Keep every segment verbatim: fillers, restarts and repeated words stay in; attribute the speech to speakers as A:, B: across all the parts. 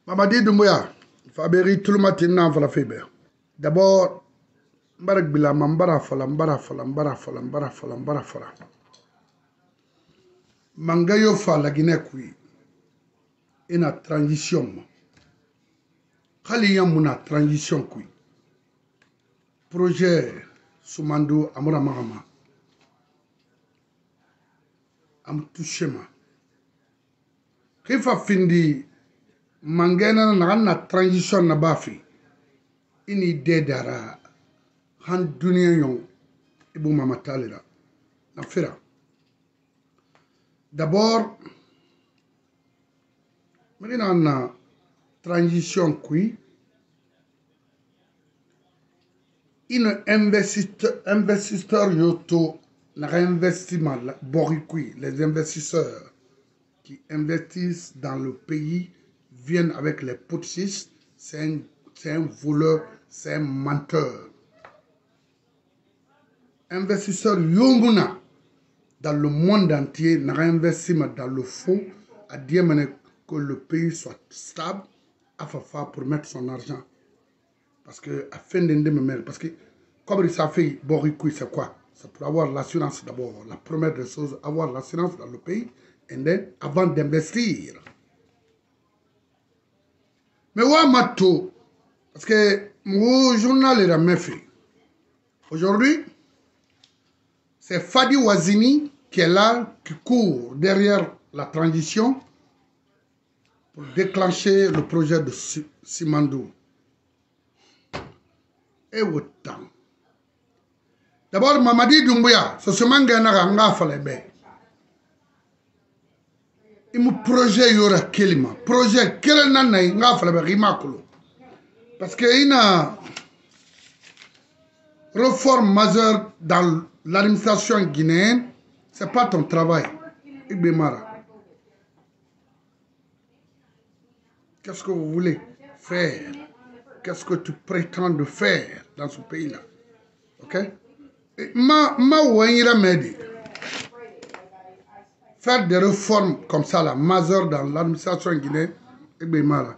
A: Mamadi Doumbouya, Faberi tout le matin dans la fibre. D'abord, Mbarak Bila, Mbara Fala, Mbara Fala, Mbara Fala, Mbara Fala, Mbara Fala. Mangayo fa la Guinée kui. Ina transition. Khali yamuna transition kui. Projet Soumandou Amora Mahama. Am touchema. Kifa findi mangena na na transition na bafi. Ini dedara han dunia yon ibu mama talira. Na fira. D'abord, maintenant na transition kui. Une investisseur investisseur yoto na investissement borikui les investisseurs qui investissent dans le pays viennent avec les putschistes, c'est un, c'est un voleur, c'est un menteur. Investisseurs yonguna dans le monde entier n'a investi dans le faux à dire que le pays soit stable à faire pour mettre son argent. Parce que, à fin de parce que, comme ça fait, Boricou, c'est quoi? C'est pour avoir l'assurance d'abord. La première des choses, avoir l'assurance dans le pays, et then, avant d'investir. Mais ouais, Mato, parce que mon journal est à fait. Aujourd'hui, c'est Fadi Wazini qui est là, qui court derrière la transition pour déclencher le projet de Simandou. Et autant. D'abord, Mamadi Doumbouya, c'est ce mangana nga falebe. Il me projet yora kelima. Projet quel nana nga falebe rimakulo. Parce qu'il y a une réforme majeure dans l'administration guinéenne. C'est pas ton travail. Ibemara. Qu'est-ce que vous voulez faire? Qu'est-ce que tu prétends de faire dans ce pays-là? Ok? Ma, ma ouaïra m'aide. Faire des réformes comme ça, là, majeures dans l'administration guinéenne, et bien mara.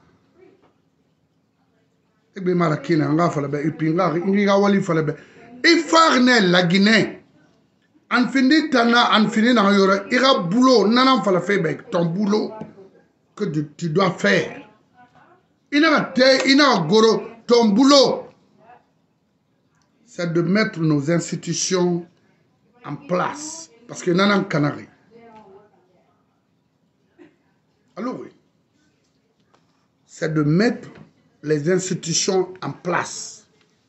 A: Et bien mara qui n'a pas fait le pinga, il n'y a pas fait le il faut la Guinée. En finit, en finit, dans le il y a boulot, non, il faut faire ton boulot que tu dois faire. Il n'a pas goro, ton boulot, c'est de mettre nos institutions en place. Parce que nous avons un canari. Alors oui, c'est de mettre les institutions en place.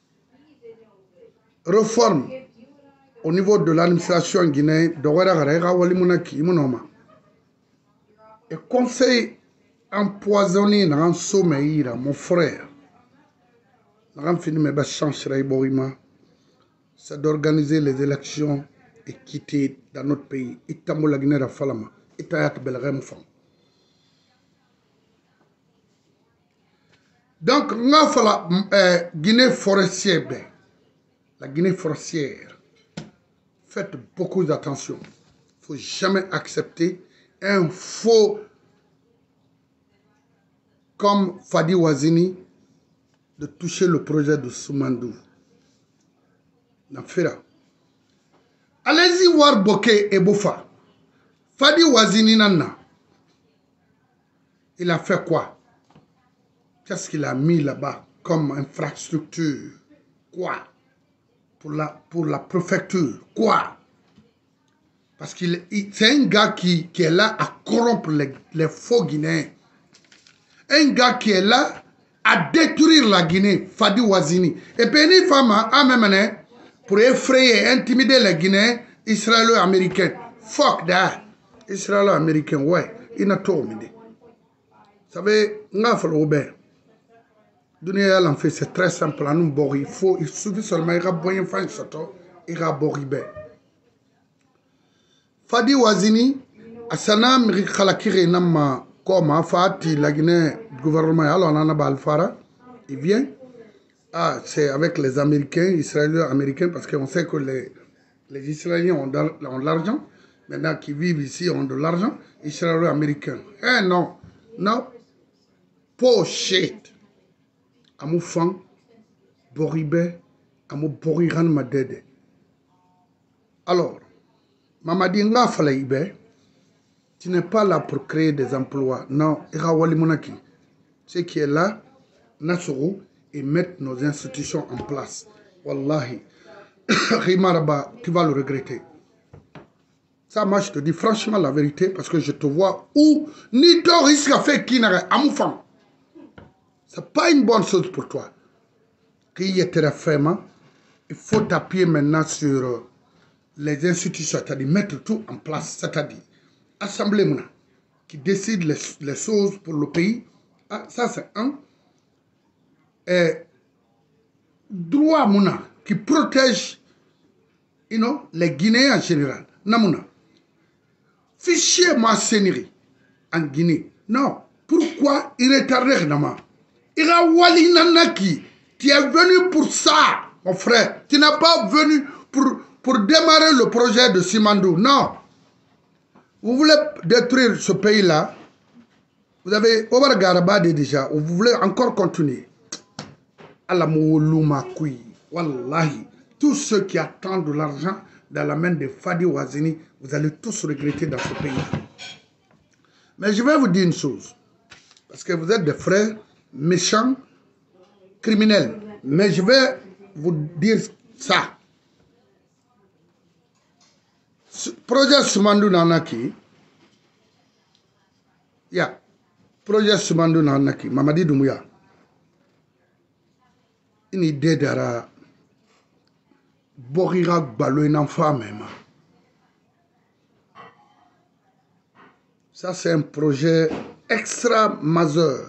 A: Réforme au niveau de l'administration guinéenne, et conseil empoisonné dans un sommeil, mon frère, c'est d'organiser les élections et quitter dans notre pays. La Guinée Falama, donc, la Guinée forestière, la Guinée forestière, faites beaucoup d'attention. Il ne faut jamais accepter un faux comme Fadi Wazini de toucher le projet de Soumandou. Allez-y voir Bokeh et Bofa. Fadi Wazini Nana. Il a fait quoi? Qu'est-ce qu'il a mis là-bas comme infrastructure? Quoi? Pour la, pour la préfecture? Quoi? Parce qu'il c'est un gars qui, qui est là à corrompre les, les faux Guinéens. Un gars qui est là à détruire la Guinée, Fadi Wazini. Et puis, une femme a même pour effrayer, intimider les Guinéens israélo-américains. Fuck that. Israélo-américains, ouais. Il n'a pas mis. Vous savez, Robert. C'est très simple. Il faut, il suffit seulement, il y a besoin de faire un château, il y a besoin de Fadi Wazini, Asana Mirikhalakiri Nama, comme Fati, la Guinée, le gouvernement, alors on en a Balfara, il vient. Ah, c'est avec les Américains, Israéliens-Américains, parce qu'on sait que les, les Israéliens ont de, ont de l'argent, maintenant qui vivent ici ont de l'argent, Israéliens-Américains. Eh non, non. bullshit. Amu fan, boribe, amu boriran madede. Alors, Mamadi nga fala ibe, tu n'es pas là pour créer des emplois. Non, ira wali monaki. Ce qui est là, Nassoro, et mettre nos institutions en place. Wallahi, Rimaraba, tu vas le regretter. Ça, moi, je te dis franchement la vérité, parce que je te vois où ni ton risque à faire qui n'a amoufant. Ce n'est pas une bonne chose pour toi. Qu'il y ait très fermement, il faut t'appuyer maintenant sur les institutions, c'est-à-dire mettre tout en place, c'est-à-dire Assemblée Mouna, qui décide les, les choses pour le pays. Ah, ça, c'est un. Et droit Mouna, qui protège you know, les Guinéens en général. Namouna. Fichier maçonnerie en Guinée. Non. Pourquoi il retarde Nama? Ira Wali Nanaki. Tu es venu pour ça, mon frère. Tu n'es pas venu pour, pour démarrer le projet de Simandou. Non. Vous voulez détruire ce pays-là. Vous avez Omar Garabade déjà. Vous voulez encore continuer. Alamoulouma Koui. Wallahi. Tous ceux qui attendent de l'argent dans la main de Fadi Ouazini, vous allez tous regretter dans ce pays. Mais je vais vous dire une chose. Parce que vous êtes des frères méchants, criminels. Mais je vais vous dire ça. Ce projet Soumandou Nanaki, il y a projet Soumandou Nanaki, Mamadi Doumbouya, une idée d'ara Borira Balouen enfant même. Ça, c'est un projet extra majeur.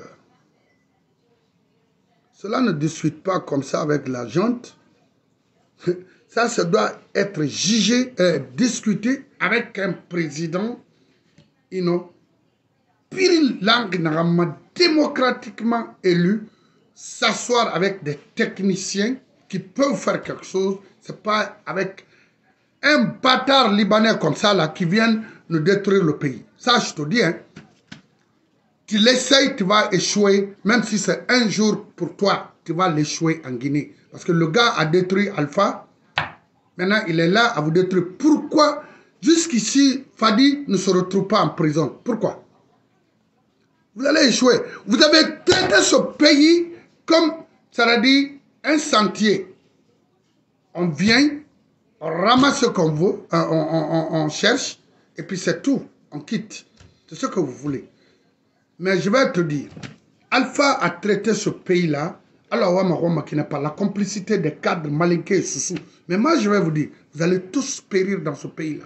A: Cela ne discute pas comme ça avec la junte. Ça, ça doit être jugé, euh, discuté avec un président, you know, pire langue démocratiquement élu, s'asseoir avec des techniciens qui peuvent faire quelque chose. C'est pas avec un bâtard libanais comme ça là qui vient nous détruire le pays. Ça, je te dis, hein. Tu l'essayes, tu vas échouer. Même si c'est un jour pour toi, tu vas l'échouer en Guinée. Parce que le gars a détruit Alpha. Maintenant, il est là à vous détruire. Pourquoi jusqu'ici, Fadi ne se retrouve pas en prison? Pourquoi? Vous allez échouer. Vous avez traité ce pays comme, ça veut dire, un sentier. On vient, on ramasse ce qu'on veut, on, on, on, on cherche, et puis c'est tout. On quitte. C'est ce que vous voulez. Mais je vais te dire, Alpha a traité ce pays-là, alors Wama qui n'a pas la complicité des cadres malinqués et sous-sous. Mais moi, je vais vous dire, vous allez tous périr dans ce pays-là.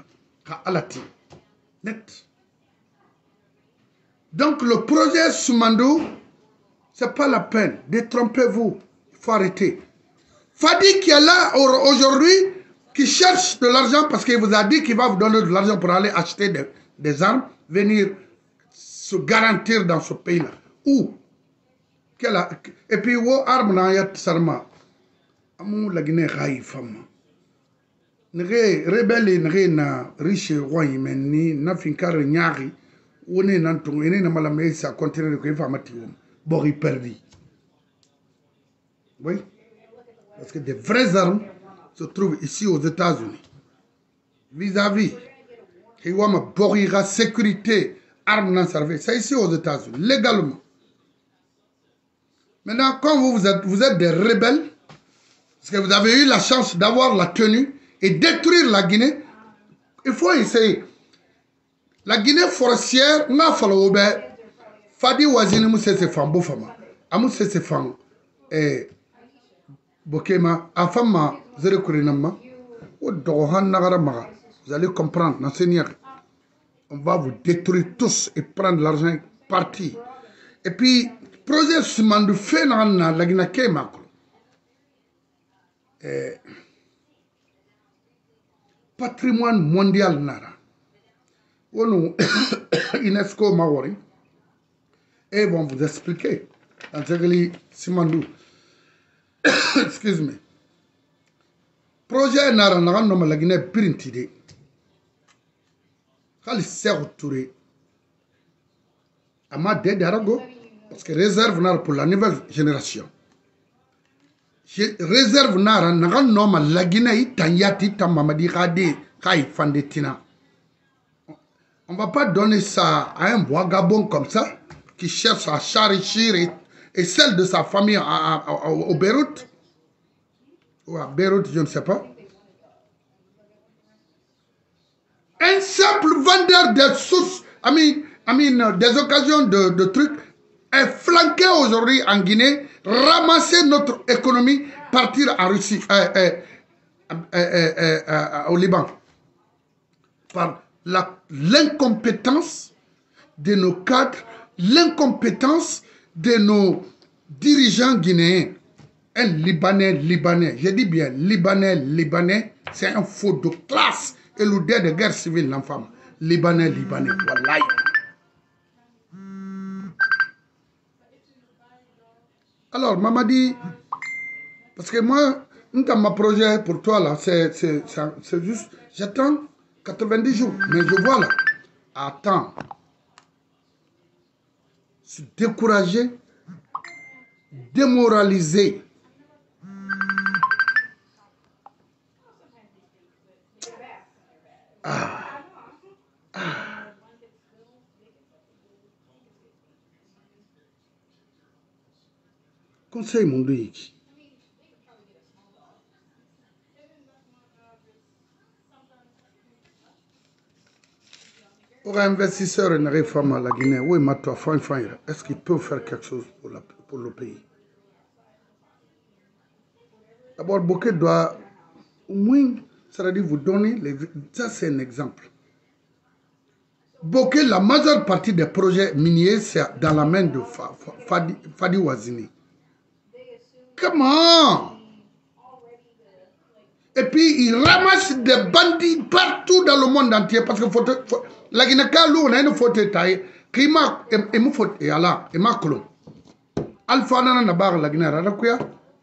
A: Net. Donc, le projet Soumandou, ce n'est pas la peine. Détrompez-vous. Il faut arrêter. Fadi qui est là aujourd'hui, qui cherche de l'argent parce qu'il vous a dit qu'il va vous donner de l'argent pour aller acheter des, des armes, venir se garantir dans ce pays-là. Où? Et puis, où arme n'a yat sarma? Amou la Guinée raï femme. Nre rebelle nre na riche roi yimeni na finkar nyari. On est dans ton aîné, mais ça continue de faire un Bori perdu. Oui. Parce que des vraies armes se trouvent ici aux États-Unis. Vis-à-vis, il y a une borira sécurité, armes non servies. C'est ici aux États-Unis, légalement. Maintenant, quand vous, vous, êtes, vous êtes des rebelles, parce que vous avez eu la chance d'avoir la tenue et détruire la Guinée, il faut essayer. La Guinée forestière, on a fallu obe Fadi Ouazini mousse se fan bofama, amousse se fan eh bokema afama zere kurinama, ou dohan nagara maga. Vous allez comprendre, na seigneur. On va vous détruire tous et prendre l'argent parti. Et puis projet Soumandou fait na la Guinée kema. Eh patrimoine mondial nara. Onu UNESCO Maori et vont vous expliquer dans ce Simandou. Excuse-moi. Projet nara nara no la Guinée printide. Kali Serre Touré. Ama de darago Parce que réserve n'a pour la nouvelle génération. Réserve n'a n'a nom la Guinée Tanyati Tamamadi Rade Kai Fandetina. On ne va pas donner ça à un vagabond comme ça qui cherche à s'enrichir et, et celle de sa famille à, à, à, au Beyrouth. Ou à Beyrouth, je ne sais pas. Un simple vendeur des sources, I mean, I mean, des occasions de, de trucs, est flanqué aujourd'hui en Guinée, ramasser notre économie, partir en Russie, euh, euh, euh, euh, euh, euh, au Liban. Par l'incompétence de nos cadres, l'incompétence de nos dirigeants guinéens. Un Libanais, Libanais, je dis bien Libanais, Libanais, c'est un faux de classe et l'idée de guerre civile, l'enfant. Libanais, Libanais, wallahi. Alors, maman dit, parce que moi, dans ma projet pour toi là, c'est juste, j'attends quatre-vingt-dix jours, mais je vois là, attends, se décourager, démoraliser. Ah. Ah. Conseil mon Dieu. Pour un investisseur et une réforme à la Guinée, oui, mais toi, est-ce qu'il peut faire quelque chose pour, la, pour le pays? D'abord, Bokeh doit au moins, ça veut dire vous donner, les, ça c'est un exemple. Bokeh, la majeure partie des projets miniers, c'est dans la main de Fadi, Fadi Wazini. Comment? Et puis, il ramasse des bandits partout dans le monde entier. Parce que faut, faut, la Guinée, on a une faute taille. Qui m'a et m'a faute et Allah et m'a colon. Alpha nana na bar la Guinée rarakuya.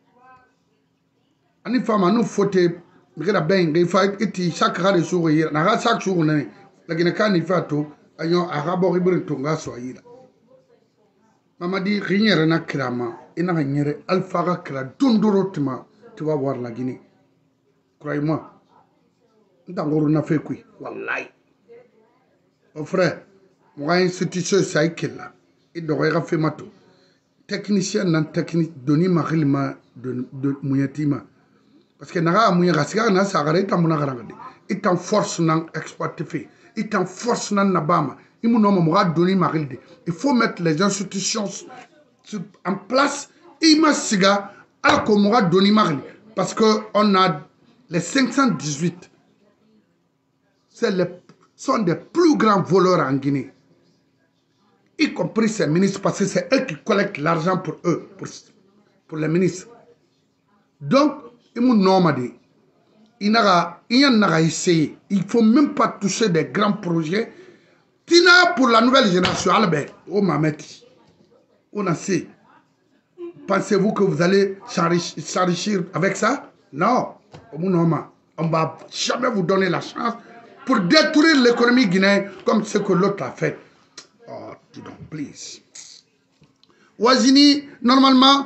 A: Ani fama nous faute. Mira ben il faut iti chaque rare jour hier. Na chaque jour on la Guinée kan il fait tout. Ayon arabo ibrin tonga so hier. Mama dit rien na krama. Ina nyere alpha ga kra dondorotima. Tu vas voir la Guinée. Croyez-moi. Ndangoro na fait quoi? Wallahi. Mon frère, moi institution ça est là. Il devrait faire mato. Technicien non technique doni marilma de de muyatima. Parce que naga muya gasga na sagare ta muna garangade. Il t'en force non exploiter fait. Il t'en force non nabama. Il nous nomme moi doni marilde. Il faut mettre les institutions en place. Il m'a siga alors qu'on m'aura donné marli. Parce que on a les cinq cent dix-huit. C'est les sont des plus grands voleurs en Guinée. Y compris ces ministres, parce que c'est eux qui collectent l'argent pour eux, pour, pour les ministres. Donc, ils m'ont nommé. Il n'y a pas essayé. Il ne faut même pas toucher des grands projets. Tina pour la nouvelle génération, Albert, oh Mameti, on a sait. Pensez-vous que vous allez s'enrichir avec ça? Non. On ne va jamais vous donner la chance pour détruire l'économie guinéenne comme ce que l'autre a fait. Oh, don't please. Wazini, normalement,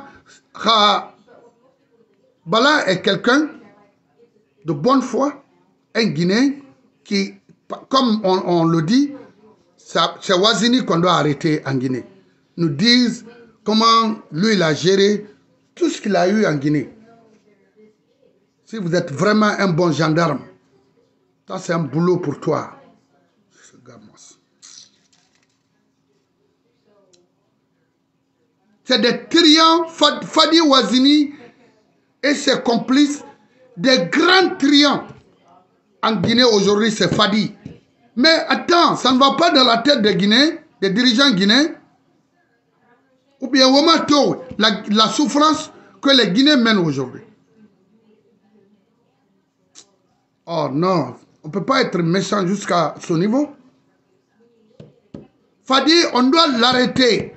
A: Bala est quelqu'un de bonne foi, un Guinéen qui, comme on, on le dit, c'est Wazini qu'on doit arrêter en Guinée. Nous disent comment lui il a géré tout ce qu'il a eu en Guinée. Si vous êtes vraiment un bon gendarme, ça c'est un boulot pour toi. C'est des triants, Fadi Wazini et ses complices, des grands triants. En Guinée aujourd'hui, c'est Fadi. Mais attends, ça ne va pas dans la tête des Guinéens, des dirigeants guinéens. Ou bien la, la souffrance que les Guinéens mènent aujourd'hui. Oh non, on ne peut pas être méchant jusqu'à ce niveau. Fadi, on doit l'arrêter.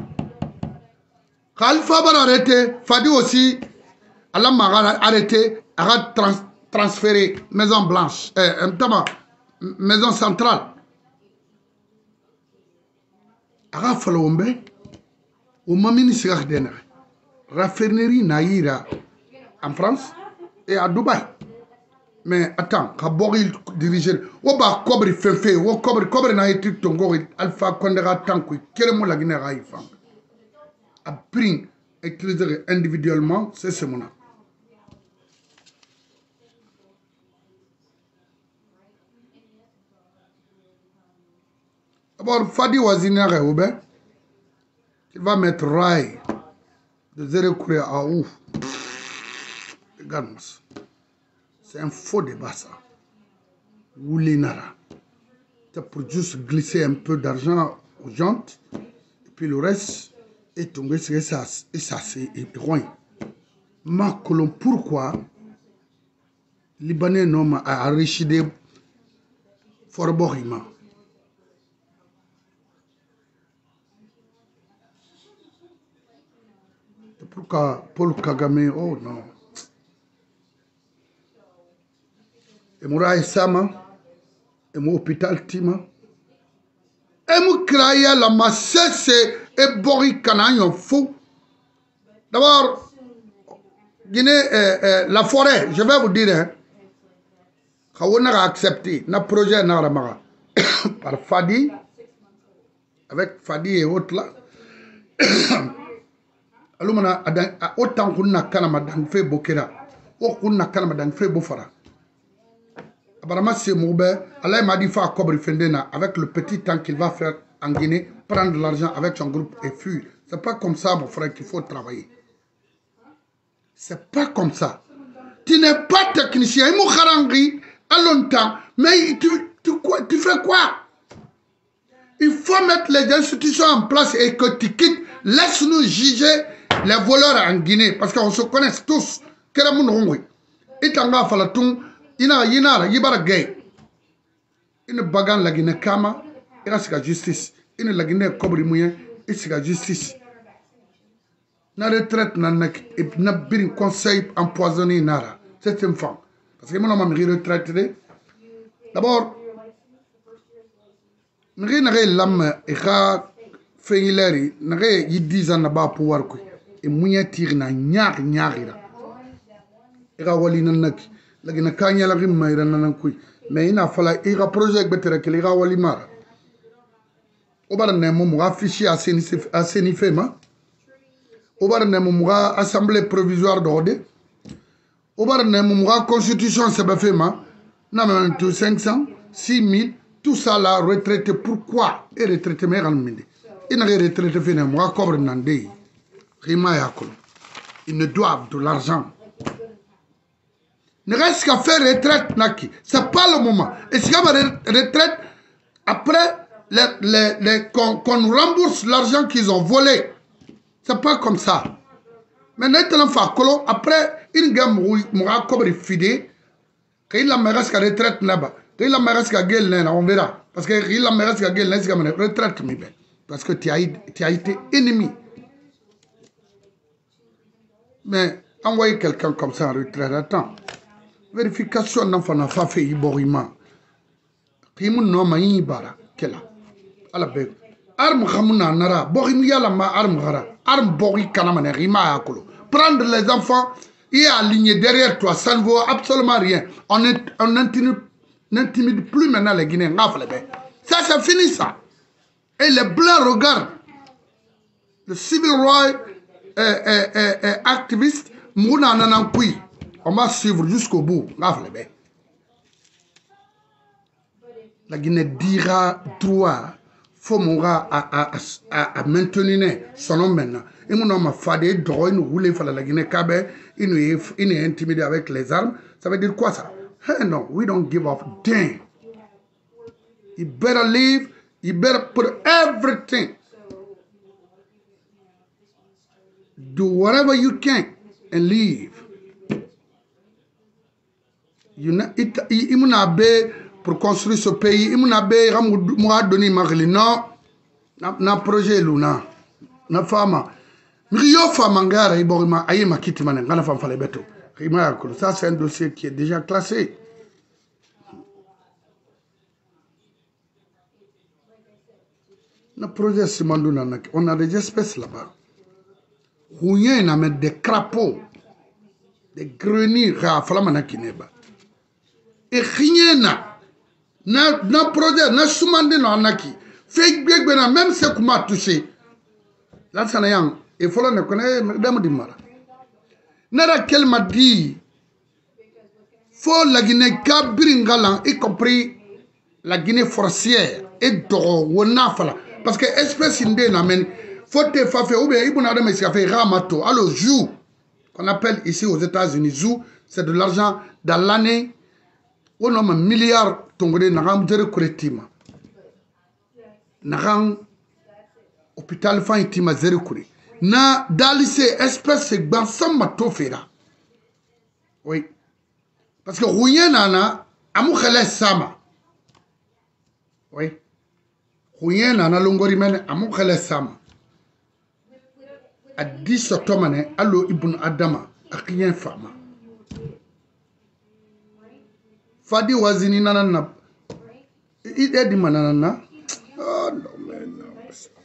A: Khalifa va l'arrêter. Fadi aussi, Allah m'a arrêté, a trans transféré Maison Blanche, euh, Maison Centrale. Ara Falombe. au mamini sirak dena raffinerie naïra en France et à Dubaï. Mais attends, Kabori dirige, ou ba Kobri Fefe, ou Kobri Kobri na été Tongo, Alpha Kondera Tankou, Keremo la Guinée Raïfang. A pris, utiliser individuellement, c'est ce moment. D'abord, Fadi Wazinare Oube, il va mettre rail de zéro courrier à ouf. Regarde-moi ça. C'est un faux débat ça. Woulinara. C'est pour juste glisser un peu d'argent aux jantes. Et puis le reste est tombé sur ça. Et ça c'est loin. Ma colon, pourquoi Libanais nomme à Richide Forborima? Pourquoi Paul Kagame? Oh non. Et Moura Sama, et mon hôpital Tima, et mon craya la masse et Bori Kananyon fou. D'abord, Guinée, euh, euh, la forêt, je vais vous dire, hein, on a accepté, notre projet n'a par Fadi, avec Fadi et autres là. Alors, autant qu'on a Kanama dans fait Bokera, autant a Kanama dans fait Bofara. Apparemment, c'est Moubé. Allah m'a dit faire Kobri Fendena avec le petit temps qu'il va faire en Guinée, prendre l'argent avec son groupe et fuir. C'est pas comme ça, mon frère, qu'il faut travailler. C'est pas comme ça. Tu n'es pas technicien. Il m'a à longtemps. Mais tu, tu, tu fais quoi? Il faut mettre les institutions en place et que tu quittes. Laisse-nous juger les voleurs en Guinée. Parce qu'on se connaît tous. Et t'en falatung. Ina yinara yibara gay ina bagan la Guinée kama ira sika justice ina la Guinée kobri muyen isika justice na retraite na nak na birin conseil empoisonné nara c'est une femme parce que mon homme mi retraite d'abord mi na gay lam ira feileri na gay yi dix ans na ba pouvoir ko e muyen tir na ñaar ñaarira ira wali na nak la Guinée kanya la rimma ira nankui mais ina fala ira projet betere ke ira wali mara obar ne mo mo affiché à senif à senifema obar ne mo mo assemblée provisoire d'ordre obar ne mo mo constitution sebefema na même tout cinq cents six mille tout ça la retraité pourquoi et retraité mais raminde ina retraité fene mo cobre nandé rima yakolo ils ne doivent de l'argent. Ne reste qu'à faire retraite, Naki. Ce n'est pas le moment. Et si on retraite, après les, les, les, qu'on qu'on rembourse l'argent qu'ils ont volé. Ce n'est pas comme ça. Mais maintenant, après, une gamme moura comme fidé, qu'il a reste qu'à retraite là-bas. Qu'il a reste qu'à gueule, on verra. Parce qu'il a reste qu'à gueule, c'est comme retraite, parce que tu as, tu as été ennemi. Mais envoyer quelqu'un comme ça en retraite, attends. Vérification n'a pas fait iborima. Kimun no maï bara kela. Ala be. Arme ramuna nara. Borimi yala ma arme gara. Arme bori kanamane rima akolo. Prendre les enfants et aligner derrière toi, ça ne vaut absolument rien. On n'intimide plus maintenant les Guinéens. Ça c'est fini ça. Et les blancs regardent. Le civil rights euh, euh, euh, euh, activiste Mouna Nanankui. On va suivre jusqu'au bout. La Guinée dira droit. Faut moura à, à, à, à maintenir son nom maintenant. Et mon homme a fait des droits, il nous roule, il la Guinée Kabe, il nous est intimidé avec les armes. Ça veut dire quoi ça? Hey, no, we don't give up. Damn. You better leave. You better put everything. Do whatever you can and leave. Il m'a dit pour construire ce pays, il m'a dit donné non, na projet luna, na femme, Rio Famangara, il m'a aïe ma quitte mané, na femme fallait beto. Ça c'est un dossier qui est déjà classé. Na projet Simandou nanak, on a des espèces là-bas. Rouyen n'a même des crapauds, des grenouilles, Flamana Kineba. Et rien n'a, n'a projet, n'a soumandé n'a naki. Fait que même ce qu'on m'a touché. Là, ça n'a rien. Il faut le connaître, madame Dimara. Nara qu'elle m'a dit, faut la Guinée Kabringalan, y compris la Guinée forestière, et Doro, Wonafala. Parce que espèce indé n'amène, faut te faire, ou bien, il y a des gens qui font Ramato. Alors, Zou, qu'on appelle ici aux États-Unis, Zou, c'est de l'argent dans l'année, on a un milliard tongolais, n'agam jere kuretima. N'agam hôpital fan itima zere kure. Na dalise espèce c'est bansam mato fera. Oui. Parce que Rouyen nana amu khale sama. Oui. Rouyen nana longori mene amu khale sama. A dix otomane allo ibn Adama akien fama. Fadi wazini nana na ide di manana na. Oh no man. No.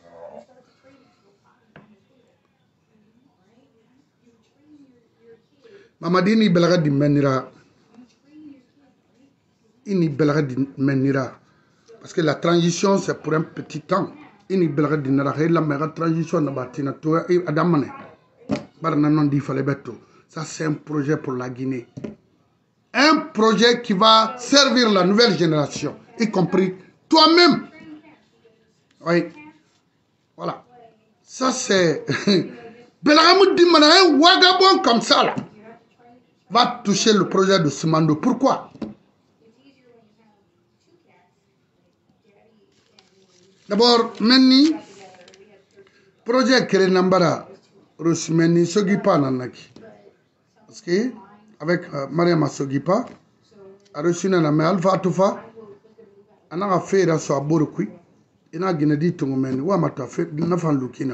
A: Mamadini belaga di menira. Ini belaga di menira. Parce que la transition c'est pour un petit temps. Ini belaga di nara. La meilleure transition na batina to adamane. Barna non di fallait beto. Ça c'est un projet pour la Guinée. Un projet qui va servir la nouvelle génération, y compris toi-même. Oui. Voilà. Ça c'est Belaga di mana un wagabon comme ça là. Va toucher le projet de Simando. Pourquoi? D'abord, Meni, projet que les Nambara, Meni Sogipa Nanaki. Parce que, avec euh, Mariama Sogipa, a reçu un ami Alpha Tufa, on a fait la soie Borokui, et on a dit tout le monde, ou à ma fait, n'a pas l'oukina.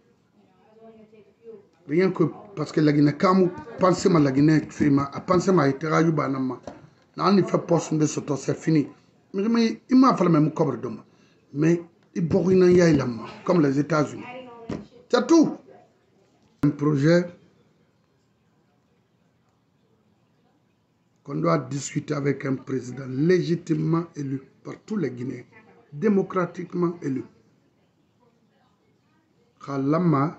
A: Rien que parce que la Guinée, quand vous pensez à la Guinée, à penser à l'État, n'a fait poste de ce temps, c'est fini. Mais il m'a fallu même cobre d'homme. Mais il bourrine comme les États-Unis. C'est tout. Un projet qu'on doit discuter avec un président légitimement élu par tous les Guinéens, démocratiquement élu. Khalama.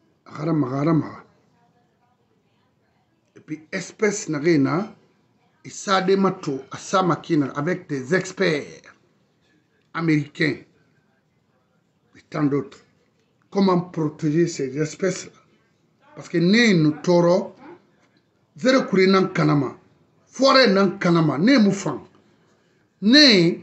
A: Et puis, espèce n'a et ça démato à Samakina avec des experts américains et tant d'autres. Comment protéger ces espèces-là? Parce que né nous toro, zéro kuri nan kanama, forêt nan kanama, né moufan, né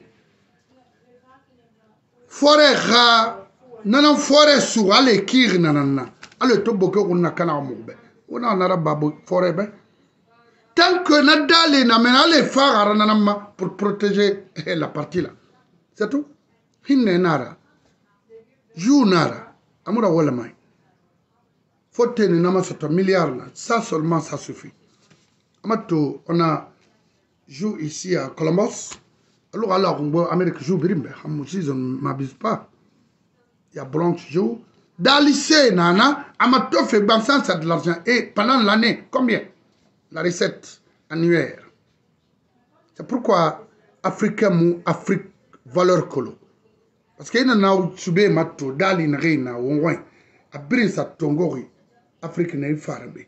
A: forêt ra, nanan forêt sous allez kir nanana. Alors, tout le monde a un peu on a un arabe forêt. Tant que Nadal n'a les phares pour protéger la partie là. C'est tout. Hinne nara. Jou nara. Amoura walamai. Faut tenir nama sur milliard là. Ça seulement ça suffit. Amato, on a jou ici à Columbus. Alors, alors, on voit Amérique joue birimbe. Je ne m'abuse pas. Il y a Bronx joue. Dans le lycée, Nana, Amato fait bansan, ça de l'argent. Et pendant l'année, combien? La recette annuaire. C'est pourquoi Africain mou Afrique valeur colo. Parce qu'il y a un soubé mato, dali na reina, ouin, a brin sa tongori, Afrique n'a eu farbe.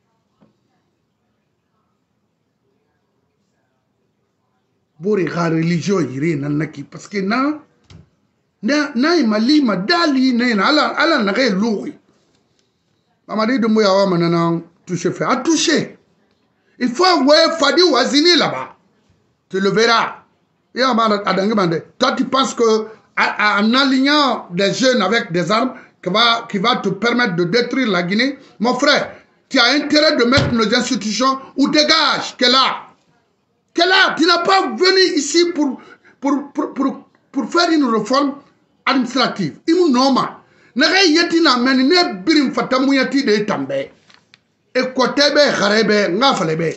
A: Bori la religion iri nanaki, parce que na, na, na imalima dali na ala ala na re louri. Mamadi de mouya wa manana touché fait, a touché. Il faut avoir Fadi Wazini là-bas. Tu le verras. Toi, tu penses que en alignant des jeunes avec des armes qui va, qui va te permettre de détruire la Guinée, mon frère, tu as intérêt de mettre nos institutions ou dégage, qu'elle a. Qu'elle a. Tu n'as pas venu ici pour, pour, pour, pour, pour faire une réforme administrative. Il nous nomme. N'a yeti na meni ne birim fatamouyati de tambe. Et côté Kharebe, Ngafalebe.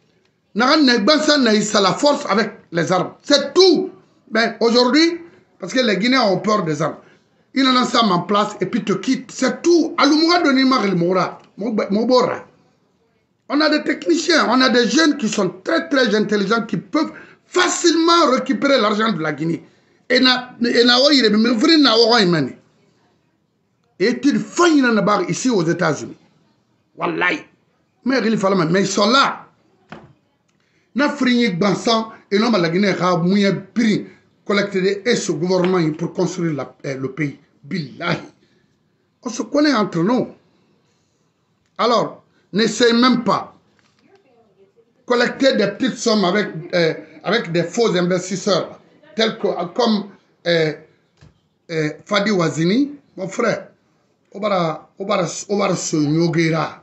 A: C'est la force avec les armes. C'est tout. Mais aujourd'hui, parce que les Guinéens ont peur des armes. il en a ça en place et puis te quitte. C'est tout. Alumura de Nima Mora. Mobora. On a des techniciens, on a des jeunes qui sont très très intelligents qui peuvent facilement récupérer l'argent de la Guinée. Et na et na oyi de me vrai na oyi mani. Et tu fais une barre ici aux États-Unis. Wallahi. Mais il fallait mais ils sont là. Na frini bansan et non la Guinée a moyen prix collecter des aides au gouvernement pour construire la, eh, le pays. Billahi. On se connaît entre nous. Alors, n'essaye même pas collecter des petites sommes avec, euh, avec des faux investisseurs, tels que, comme euh, euh, Fadi Wazini, mon frère. Obara, obara, obara se nyogera.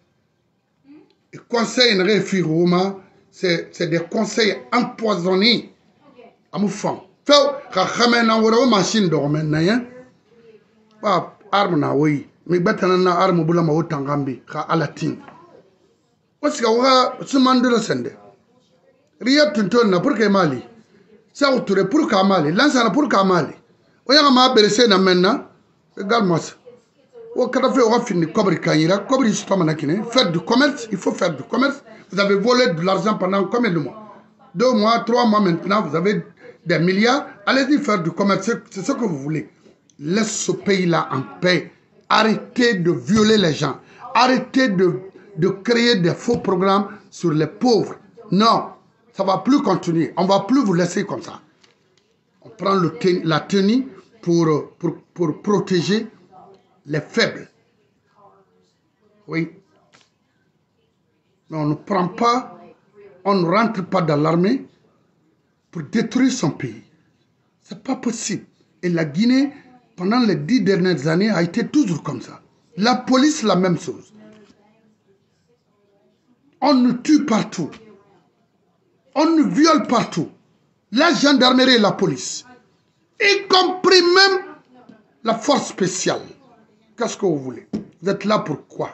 A: Les conseils ne réfirent c'est des conseils empoisonnés. Amoufant. Fais, quand on a une machine de romaine, n'ayant pas arme na oui. Mais batana na arme bula ma otangambi ka alatin wasi ka wa sumande la sende riya tunton na pour que mali sa outure pour ka mali lança na pour ka mali o yanga ma berese na menna galmos o kada fe o fini kobri kanyira kobri stoma na kine faire du commerce, il faut faire du commerce. Vous avez volé de l'argent pendant combien de mois? Deux mois, trois mois maintenant, vous avez des milliards. Allez-y faire du commerce, c'est ce que vous voulez. Laisse ce pays-là en paix. Arrêtez de violer les gens. Arrêtez de, de créer des faux programmes sur les pauvres. Non, ça ne va plus continuer. On ne va plus vous laisser comme ça. On prend le ten, la tenue pour, pour, pour protéger les faibles. Oui. Mais on ne prend pas, on ne rentre pas dans l'armée pour détruire son pays. Ce n'est pas possible. Et la Guinée, pendant les dix dernières années, a été toujours comme ça. La police, la même chose. On nous tue partout. On nous viole partout. La gendarmerie et la police. Y compris même la force spéciale. Qu'est-ce que vous voulez? Vous êtes là pour quoi?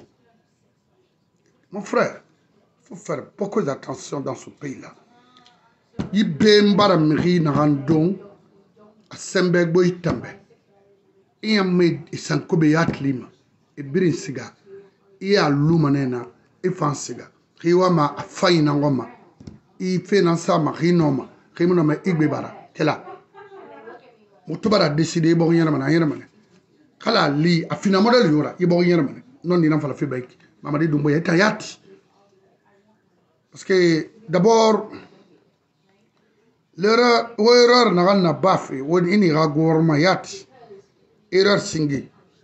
A: Mon frère, il faut faire beaucoup d'attention dans ce pays-là. Il y a des gens a Sembegbo Itambe. Il y a des gens qui ont été et birin siga. Il y a l'oumanena et fansiga. Il y a des failles n'angoma. Il fait un sama rinoma. Il y a des igbebara. C'est là. Moutubara décidé bon yana mana yana mana. Kala li a fina modèle yora. Il bon yana mana. Non ni n'en fala fait baik. Mamadi Dumbo est ayati. Parce que d'abord l'erreur, l'erreur n'a pas fait, ou une erreur yati, erreur singi.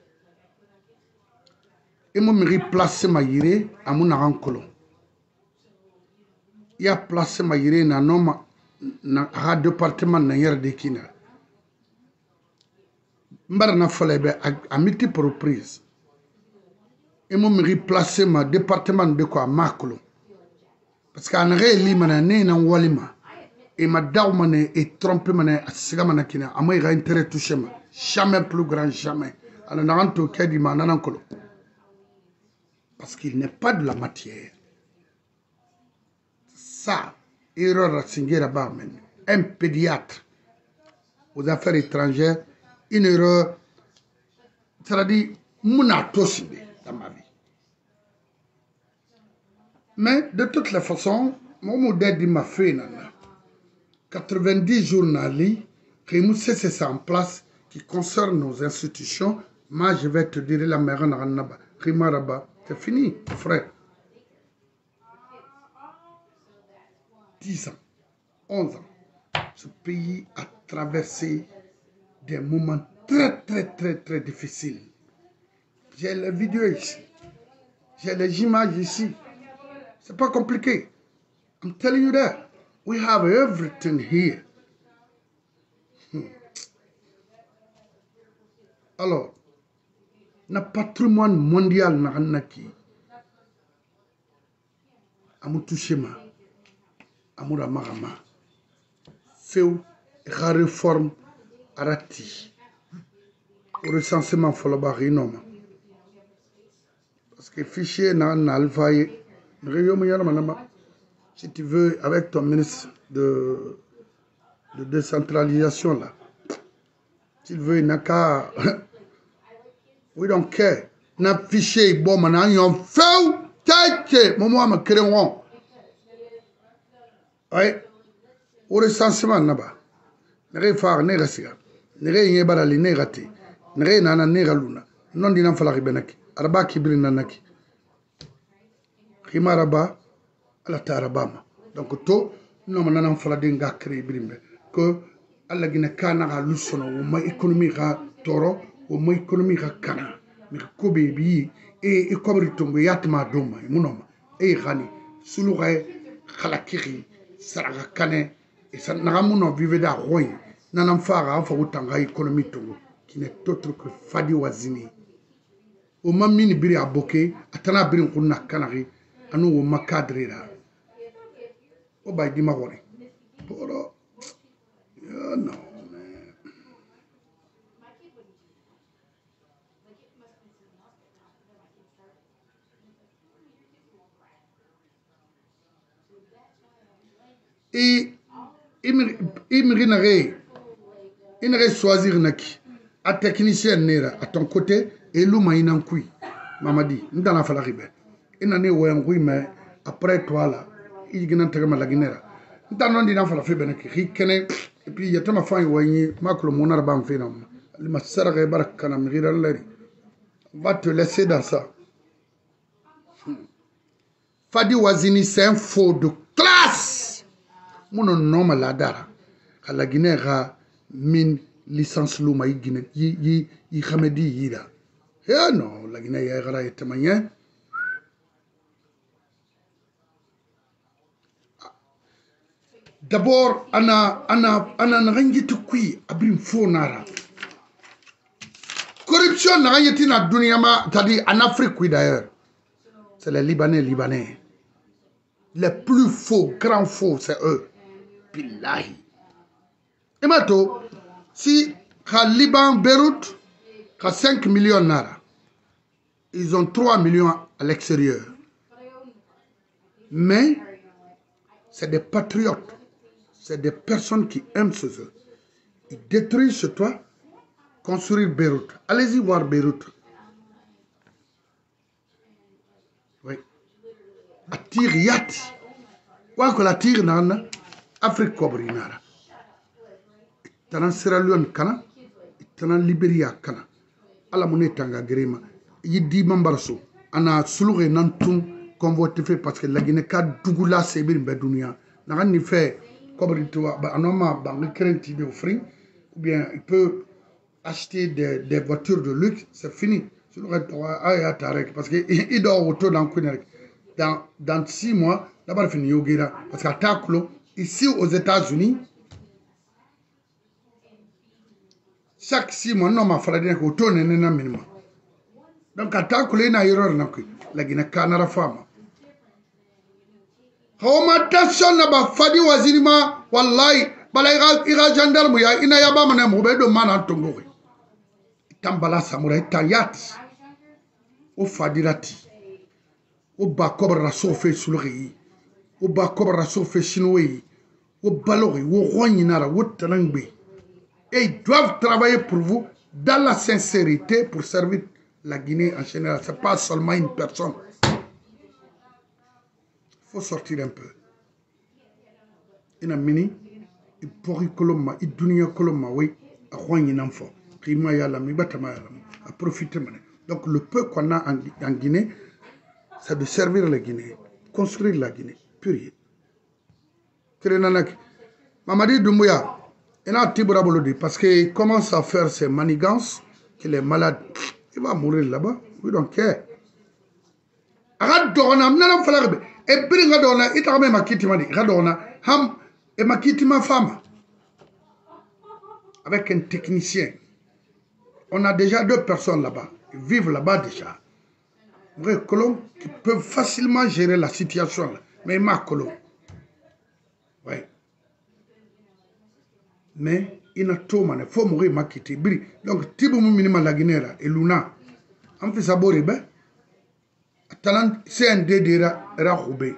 A: Et moi me replacer ma yire à mon arancolon. Il a placé ma yire na nom na ha département na yer de kina. Mbar na folebe à multiples reprises. Et moi me replacer ma département de quoi Makolo. Parce qu'en réalité, mané na walima. Et ma daumane est trompé mané à sigamana kina. A moi il a intérêt touché ma. Jamais plus grand, jamais. Alors n'anto kedi ma nanankolo. Parce qu'il n'est pas de la matière. Ça, erreur à Singera Barmen. Un pédiatre aux affaires étrangères, une erreur, c'est-à-dire, mouna tosibé dans ma vie. Mais de toutes les façons, mon modèle m'a fait quatre-vingt-dix jours n'ali, que nous c'est ça en place qui concerne nos institutions. Moi, je vais te dire la mère Naranaba, Rimaraba, c'est fini, frère. dix ans, onze ans, ce pays a traversé des moments très, très, très, très difficiles. J'ai les vidéos ici, j'ai les images ici. C'est pas compliqué. I'm telling you that. We have everything here. Hmm. Alors, le patrimoine mondial n'a rien qui. Amoutushema, Amoura Marama, Feu, la réforme Arati, au recensement Folobarinoma. Parce que fichier n'a un alphaï. Si tu veux, avec ton ministre de, de décentralisation, là, S'il veut, il n'a qu'à... We don't care. N'a fiché, bon, maintenant, il y a un feu. Tête, moi, je crée un. Oui. Au recensement, là-bas. N'est-ce pas, n'est-ce pas, n'est-ce pas, n'est-ce pas, n'est-ce pas, n'est-ce pas, non dina falaki benaki araba kibiri nanaki khima araba ala ta araba donc to no manana falade nga créer birimbe que alla gina kana ga lusono o ma économie ga toro o ma économie ga kana mi ko be bi e e kobri tongo yatma doma munoma e khani sulu ga khalakiri saraga kane e san nagamuno vive da roy nanam fara fa utanga économie tongo qui n'est autre que Fadi Wazini. O ma mini biri aboke atana biri kunna kanari anu o ma cadre la o bay di ma wori poro yeah, no man. Et il me rinare il ne choisir naki a technicien nera à ton côté et l'homme a un coup. Mamadi, nous dans la falaribe. Il n'en est où un coup, mais après toi là, il y a un terme à la guinera. Nous t'en dit dans la falafibe, et puis il y a tellement de fois où il y a un monarque en fait. Il m'a serré par le canam, va te laisser dans ça. Fadi Wazini, c'est un faux de classe. Mon nom est la dara. À la guinera, mine licence luma yi Guinée yi yi yi xamedi yi da ya non la Guinée ya gara etamanya d'abord ana ana ana nganjitu kui abrim fonara corruption nganjiti na dunia ma tadi en Afrique oui d'ailleurs c'est les Libanais libanais les plus faux grands faux c'est eux billahi et mato si le Liban, Beyrouth, a cinq millions nara, ils ont trois millions à l'extérieur. Mais c'est des patriotes, c'est des personnes qui aiment ce jeu. Ils détruisent ce toit, construire Beyrouth. Allez-y voir Beyrouth. Oui. À tir yati. Ou que la tire nana, Afrique Cobri nara. Tanan Sierra Leone kana tanan Liberia kana ala mune tanga grema yidi mambarso ana sulure nantum convoité fait parce que la Guinée ka dugula sebir be dunia na ni fait comme tu vois anoma ba nkrenti de offrir ou bien il peut acheter des, des voitures de luxe c'est fini sulure aya tarek parce que il doit auto dans dans dans six mois d'abord fini yogira parce que ataklo ici aux États-Unis chaque six mois, non, ma frère, on tourne un minimum. Donc, à ta coulée, na erreur, la Guinée canara femme. Augmentation na ba Fadi Wazini ma, wallahi, bala ira gendarme ya, ina ya ba mana moube do mana tongo. Tambala samurai tayati. O Fadi rati. O ba kobra raso fe sulri. O ba kobra raso fe chinois. O balori, o roi nara, o talangbe. Et ils doivent travailler pour vous dans la sincérité pour servir la Guinée en général. Ce n'est pas seulement une personne. Il faut sortir un peu. Il y a mini, il pourrit colomba, il dunia colomba, oui, à Rouen, il en faut. Il y a la mibatama, à profiter. Donc le peu qu'on a en, en Guinée, c'est de servir la Guinée, construire la Guinée, purier. Mamadi Doumbouya. Il a Tibra Bolodi parce qu'il commence à faire ses manigances, qu'il est malade. Il va mourir là-bas. We don't care. Arrête d'orna, n'en fallait pas. Et bring a d'orna, il t'a même ma kitty mani. Radorna, ham, et ma kitty ma femme. Avec un technicien. On a déjà deux personnes là-bas. Ils vivent là-bas déjà. Vrai colons qui peuvent facilement gérer la situation. Mais ma colon. Oui. Mais il n'a tout mané, il faut mourir ma quitter. Donc, Tibou Minima la Guinée et Luna, en fait, ça boire, ben, talent, c'est un dé de Rahoubé.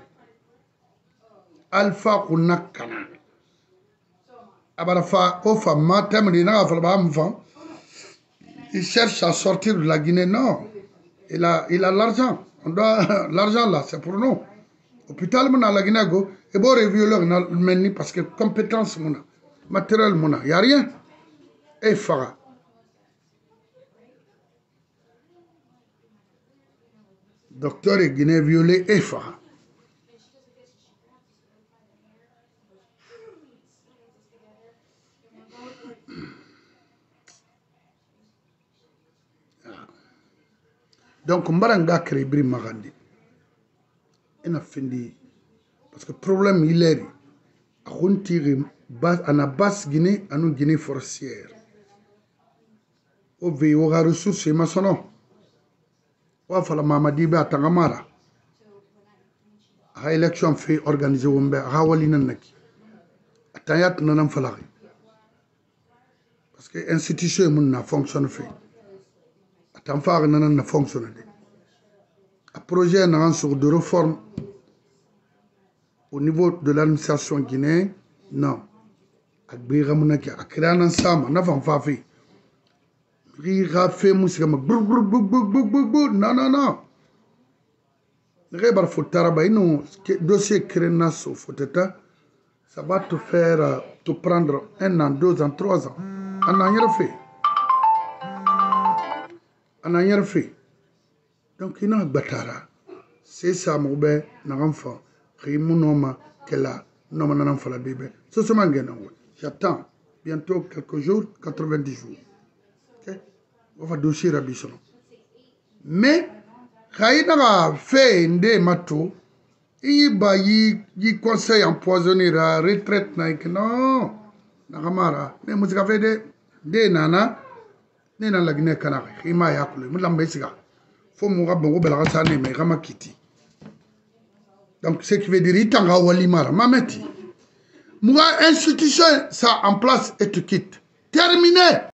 A: Alpha Kuna Kana. Abarafa, Ofa, Matem, Dina, Falbam, il cherche à sortir de la Guinée. Non, il a il a l'argent. On doit l'argent là, c'est pour nous. Hôpital mon la Guinée go et bon révioleur na meni parce que compétence mon matériel mon y a rien et fara. Docteur et Guinée violé et fara. Donc, on va créer Bri Magandi. On a fini. Parce que le problème, il est. On tire à basse Guinée, à une Guinée forestière. On veut avoir des ressources, c'est ma sono. On va faire la Mamadi à Tangamara. À l'élection fait organiser Wombe, à Walina Naki. À Tayat, non, on falari. Parce que l'institution n'a fonctionné fait. Tanfar n'a fonctionné. Un projet de réforme au niveau de l'administration guinéenne, non. Agbiramuna a créé un ensemble, n'a pas fait. Il a fait musique, non, non, non. Il faut travailler, non, dossier créé dans ce fauteuil, ça va te faire, te prendre un an, deux ans, trois ans. On a rien fait. On a rien fait. Donc, il y a un batara. C'est ça, mon père, mon enfant. Rimunoma, Kela, non, mon enfant, la bébé. C'est ce que j'attends. Bientôt quelques jours, quatre-vingt-dix jours. Ok? On va dossier à Bisson. Mais, quand il a fait un dé matou, il a eu conseil empoisonné la retraite. Non, Nagamara. Mais, vous avez des nana. Ne na la Guinée Canari, il m'a appelé, il m'a dit faut me rappeler que la Guinée mais il quitté. Donc ce qui veut dire il t'en a walimara, mameti. Moi institution ça en place et tu quittes. Terminé.